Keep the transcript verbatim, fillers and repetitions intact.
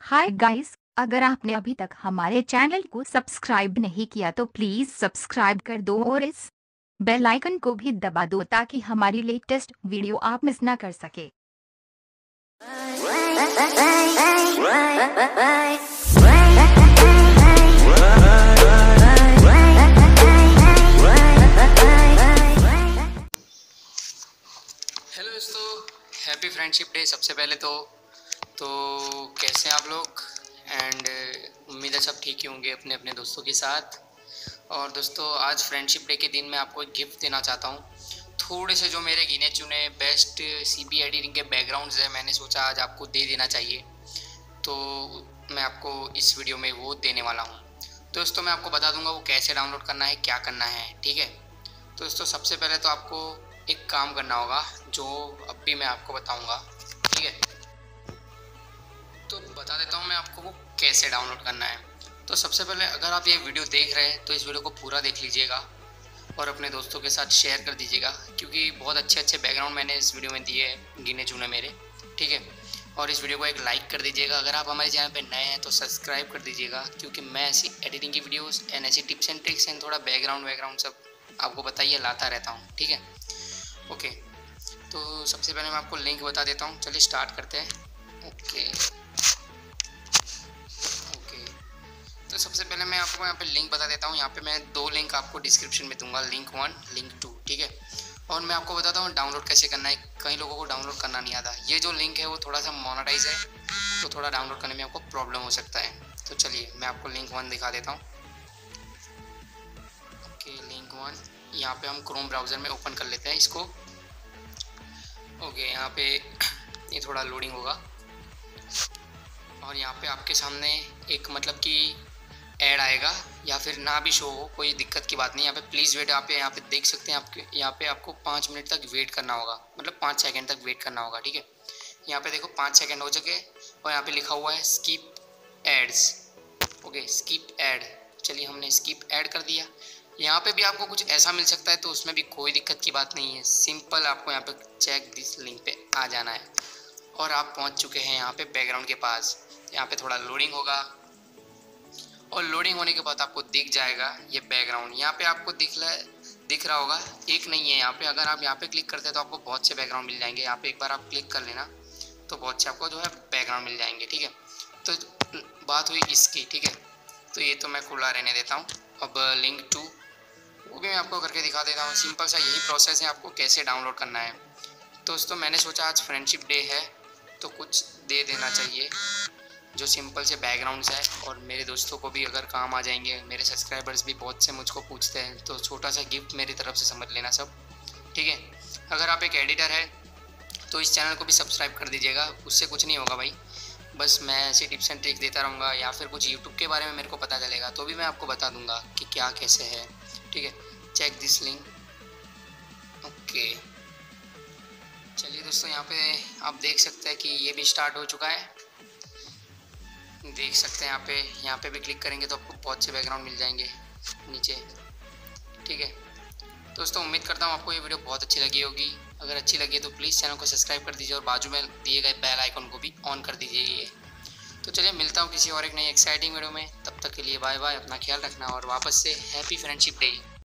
Hi guys, अगर आपने अभी तक हमारे चैनल को सब्सक्राइब नहीं किया तो प्लीज़ सब्सक्राइब कर दो और इस बेल आइकन को भी दबा दो ताकि हमारी लेटेस्ट वीडियो आप मिस ना कर सके। हेलो दोस्तों, हैप्पी फ्रेंडशिप डे। सबसे पहले तो तो कैसे हैं आप लोग? एंड उम्मीद है सब ठीक ही होंगे अपने अपने दोस्तों के साथ। और दोस्तों, आज फ्रेंडशिप डे के दिन मैं आपको एक गिफ्ट देना चाहता हूँ। थोड़े से जो मेरे गिने चुने बेस्ट सीबी एडिटिंग के बैकग्राउंड्स हैं, मैंने सोचा आज आपको दे देना चाहिए, तो मैं आपको इस वीडियो में वो देने वाला हूँ। दोस्तों, मैं आपको बता दूंगा वो कैसे डाउनलोड करना है, क्या करना है, ठीक है। तो दोस्तों, सबसे पहले तो आपको एक काम करना होगा जो अब भी मैं आपको बताऊंगा, ठीक है। तो बता देता हूँ मैं आपको वो कैसे डाउनलोड करना है। तो सबसे पहले अगर आप ये वीडियो देख रहे हैं तो इस वीडियो को पूरा देख लीजिएगा और अपने दोस्तों के साथ शेयर कर दीजिएगा, क्योंकि बहुत अच्छे अच्छे बैकग्राउंड मैंने इस वीडियो में दिए हैं, गिने चुने मेरे, ठीक है। और इस वीडियो को एक लाइक कर दीजिएगा। अगर आप हमारे चैनल पे नए हैं तो सब्सक्राइब कर दीजिएगा, क्योंकि मैं ऐसी एडिटिंग की वीडियोस एंड ऐसी टिप्स एंड ट्रिक्स एंड थोड़ा बैकग्राउंड बैकग्राउंड सब आपको बताइए लाता रहता हूँ, ठीक है। ओके, तो सबसे पहले मैं आपको लिंक बता देता हूँ। चलिए स्टार्ट करते हैं। ओके ओके तो सबसे पहले मैं आपको यहाँ पे लिंक बता देता हूँ। यहाँ पे मैं दो लिंक आपको डिस्क्रिप्शन में दूंगा, लिंक वन लिंक टू, ठीक है। और मैं आपको बताता हूँ डाउनलोड कैसे करना है। कई लोगों को डाउनलोड करना नहीं आता। ये जो लिंक है वो थोड़ा सा मोनेटाइज है, तो थोड़ा डाउनलोड करने में आपको प्रॉब्लम हो सकता है। तो चलिए मैं आपको लिंक वन दिखा देता हूँ। ओके, लिंक वन यहाँ पे हम क्रोम ब्राउज़र में ओपन कर लेते हैं इसको। ओके, यहाँ पे ये थोड़ा लोडिंग होगा और यहाँ पे आपके सामने एक मतलब कि ऐड आएगा, या फिर ना भी शो हो, कोई दिक्कत की बात नहीं। यहाँ पे प्लीज़ वेट, आप यहाँ पे देख सकते हैं। आपके यहाँ पे आपको पाँच मिनट तक वेट करना होगा, मतलब पाँच सेकंड तक वेट करना होगा, ठीक है। यहाँ पे देखो पाँच सेकंड हो चुके और यहाँ पे लिखा हुआ है skip ads. Okay, skip ad. चलिए हमने स्किप ऐड कर दिया। यहाँ पे भी आपको कुछ ऐसा मिल सकता है, तो उसमें भी कोई दिक्कत की बात नहीं है। सिंपल आपको यहाँ पे चेक दिस लिंक पे आ जाना है और आप पहुँच चुके हैं यहाँ पे बैकग्राउंड के पास। यहाँ पे थोड़ा लोडिंग होगा और लोडिंग होने के बाद आपको दिख जाएगा ये बैकग्राउंड। यहाँ पे आपको दिख रहा दिख रहा होगा, एक नहीं है यहाँ पे। अगर आप यहाँ पे क्लिक करते हैं तो आपको बहुत से बैकग्राउंड मिल जाएंगे। यहाँ पे एक बार आप क्लिक कर लेना तो बहुत से आपको जो है बैकग्राउंड मिल जाएंगे, ठीक है। तो बात हुई इसकी, ठीक है। तो ये तो मैं खुला रहने देता हूँ। अब लिंक टू वो भी मैं आपको करके दिखा देता हूँ। सिंपल सा यही प्रोसेस है आपको कैसे डाउनलोड करना है। तो दोस्तों, मैंने सोचा आज फ्रेंडशिप डे है तो कुछ दे देना चाहिए जो सिंपल से बैकग्राउंड्स है, और मेरे दोस्तों को भी अगर काम आ जाएंगे। मेरे सब्सक्राइबर्स भी बहुत से मुझको पूछते हैं, तो छोटा सा गिफ्ट मेरी तरफ से समझ लेना सब, ठीक है। अगर आप एक एडिटर है तो इस चैनल को भी सब्सक्राइब कर दीजिएगा, उससे कुछ नहीं होगा भाई। बस मैं ऐसी टिप्स एंड ट्रिक्स देता रहूँगा, या फिर कुछ यूट्यूब के बारे में मेरे को पता चलेगा तो भी मैं आपको बता दूंगा कि क्या कैसे है, ठीक है। Check this link. ओके, चलिए दोस्तों, यहाँ पे आप देख सकते हैं कि ये भी स्टार्ट हो चुका है। देख सकते हैं यहाँ पे यहाँ पे भी क्लिक करेंगे तो आपको बहुत से बैकग्राउंड मिल जाएंगे नीचे, ठीक है। दोस्तों, उम्मीद करता हूँ आपको ये वीडियो बहुत अच्छी लगी होगी। अगर अच्छी लगी तो प्लीज़ चैनल को सब्सक्राइब कर दीजिए और बाजू में दिए गए बेल आइकन को भी ऑन कर दीजिए। तो चलिए मिलता हूँ किसी और एक नई एक्साइटिंग वीडियो में। तब तक के लिए बाय बाय, अपना ख्याल रखना और वापस से हैप्पी फ्रेंडशिप डे।